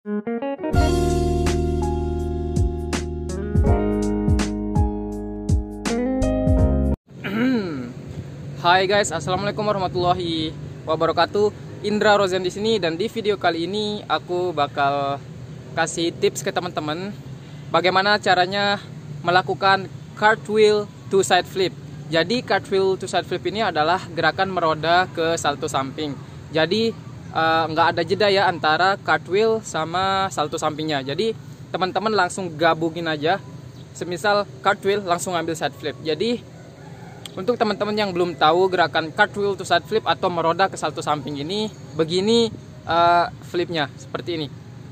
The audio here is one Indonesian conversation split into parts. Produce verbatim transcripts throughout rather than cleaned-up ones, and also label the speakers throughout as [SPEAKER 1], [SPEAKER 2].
[SPEAKER 1] Hai guys, assalamualaikum warahmatullahi wabarakatuh. Indra Rozen di sini, dan di video kali ini aku bakal kasih tips ke teman-teman bagaimana caranya melakukan cartwheel to side flip. Jadi cartwheel to side flip ini adalah gerakan meroda ke salto samping. Jadi uh, nggak ada jeda ya antara cartwheel sama salto sampingnya. Jadi teman-teman langsung gabungin aja. Semisal cartwheel langsung ambil side flip. Jadi untuk teman-teman yang belum tahu gerakan cartwheel to side flip atau meroda ke salto samping ini, begini uh, flipnya, seperti ini.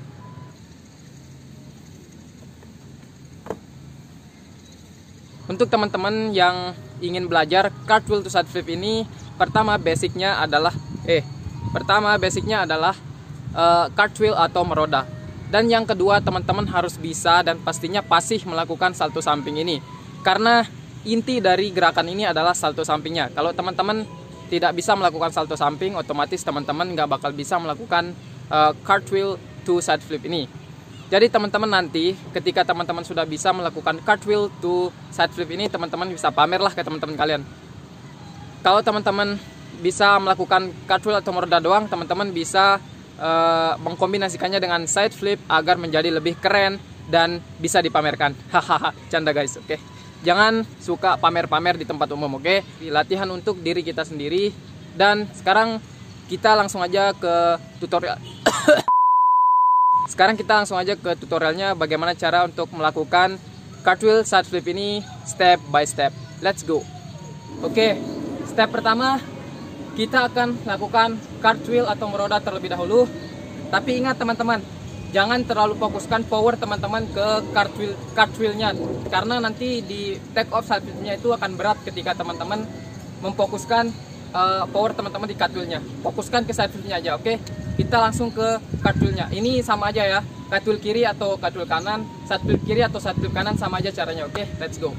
[SPEAKER 1] Untuk teman-teman yang ingin belajar cartwheel to side flip ini, pertama basicnya adalah eh pertama basicnya adalah uh, cartwheel atau meroda. Dan yang kedua, teman-teman harus bisa dan pastinya fasih melakukan salto samping ini, karena inti dari gerakan ini adalah salto sampingnya. Kalau teman-teman tidak bisa melakukan salto samping, otomatis teman-teman nggak bakal bisa melakukan uh, cartwheel to side flip ini. Jadi teman-teman nanti ketika teman-teman sudah bisa melakukan cartwheel to side flip ini, teman-teman bisa pamer lah ke teman-teman kalian. Kalau teman-teman bisa melakukan cartwheel atau meroda doang, teman-teman bisa uh, mengkombinasikannya dengan side flip agar menjadi lebih keren dan bisa dipamerkan. Hahaha, canda guys, oke. Okay? Jangan suka pamer-pamer di tempat umum, oke? Okay? Latihan untuk diri kita sendiri. Dan sekarang kita langsung aja ke tutorial. Sekarang kita langsung aja ke tutorialnya bagaimana cara untuk melakukan cartwheel side flip ini step by step. Let's go. Oke, okay, step pertama kita akan lakukan cartwheel atau meroda terlebih dahulu. Tapi ingat teman-teman, jangan terlalu fokuskan power teman-teman ke cartwheel cartwheelnya, karena nanti di take off side flipnya itu akan berat ketika teman-teman memfokuskan uh, power teman-teman di cartwheelnya. Fokuskan ke side flipnya aja, oke? Okay? Kita langsung ke cartwheelnya. Ini sama aja ya, cartwheel kiri atau cartwheel kanan, side flip kiri atau side flip kanan sama aja caranya, oke? Okay? Let's go.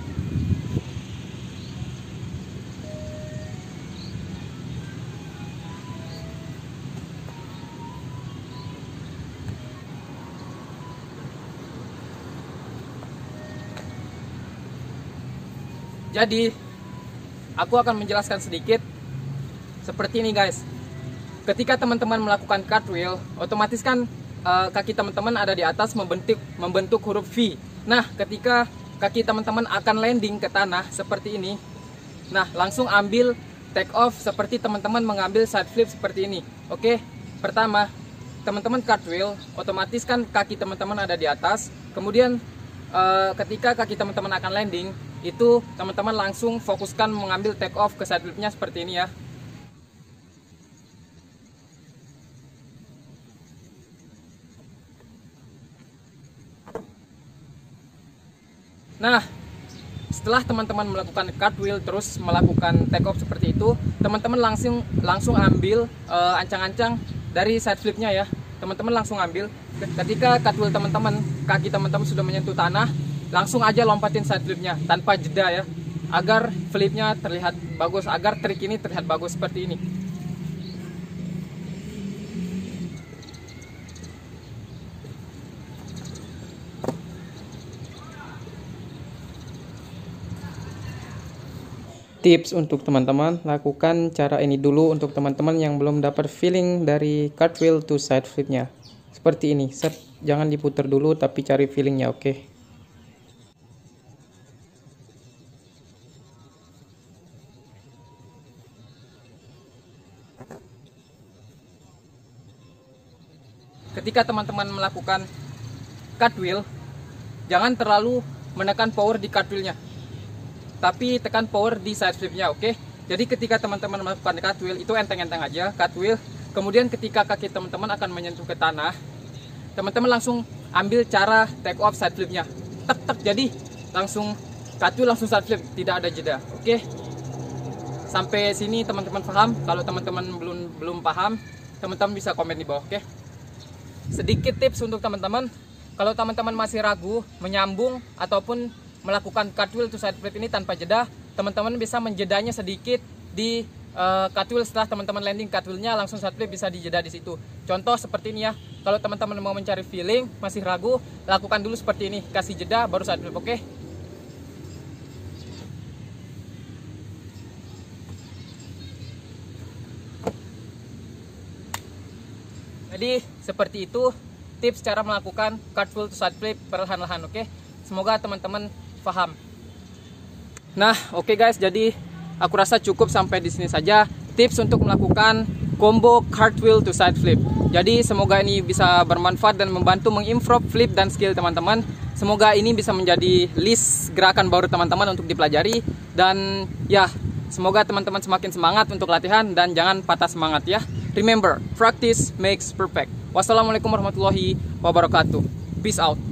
[SPEAKER 1] Jadi, aku akan menjelaskan sedikit seperti ini guys. Ketika teman-teman melakukan cartwheel, otomatis kan uh, kaki teman-teman ada di atas membentuk membentuk huruf V. Nah, ketika kaki teman-teman akan landing ke tanah seperti ini, nah langsung ambil take off seperti teman-teman mengambil side flip seperti ini. Oke, pertama teman-teman cartwheel, otomatis kan kaki teman-teman ada di atas. Kemudian uh, ketika kaki teman-teman akan landing, itu teman-teman langsung fokuskan mengambil take off ke side flipnya seperti ini ya. Nah, setelah teman-teman melakukan cartwheel terus melakukan take off seperti itu, teman-teman langsung langsung ambil uh, ancang-ancang dari side flipnya ya. Teman-teman langsung ambil. Ketika cartwheel teman-teman, kaki teman-teman sudah menyentuh tanah, langsung aja lompatin side flipnya tanpa jeda ya, agar flipnya terlihat bagus, agar trik ini terlihat bagus seperti ini. Tips untuk teman-teman, lakukan cara ini dulu untuk teman-teman yang belum dapat feeling dari cartwheel to side flipnya. Seperti ini, set, jangan diputar dulu tapi cari feelingnya, oke? Okay? Ketika teman-teman melakukan cartwheel, jangan terlalu menekan power di cartwheelnya, tapi tekan power di side flipnya, oke? Okay? Jadi ketika teman-teman melakukan cartwheel itu enteng-enteng aja cartwheel. Kemudian ketika kaki teman-teman akan menyentuh ke tanah, teman-teman langsung ambil cara take off side flipnya, tek tek. Jadi langsung cartwheel langsung side flip, tidak ada jeda, oke? Okay? Sampai sini teman-teman paham? Kalau teman-teman belum belum paham, teman-teman bisa komen di bawah, oke? Okay? Sedikit tips untuk teman-teman, kalau teman-teman masih ragu menyambung ataupun melakukan cartwheel to side flip ini tanpa jeda, teman-teman bisa menjedanya sedikit di uh, cartwheel. Setelah teman-teman landing cartwheelnya, langsung side flip bisa dijeda di situ. Contoh seperti ini ya, Kalau teman-teman mau mencari feeling, masih ragu, lakukan dulu seperti ini. Kasih jeda, baru side flip, oke? Jadi seperti itu tips cara melakukan cartwheel to side flip perlahan-lahan, oke? Semoga teman-teman paham. Nah, oke guys, jadi aku rasa cukup sampai di sini saja tips untuk melakukan combo cartwheel to side flip. Jadi semoga ini bisa bermanfaat dan membantu mengimprove flip dan skill teman-teman. Semoga ini bisa menjadi list gerakan baru teman-teman untuk dipelajari. Dan ya, semoga teman-teman semakin semangat untuk latihan dan jangan patah semangat ya. Remember, practice makes perfect. Wassalamualaikum warahmatullahi wabarakatuh. Peace out.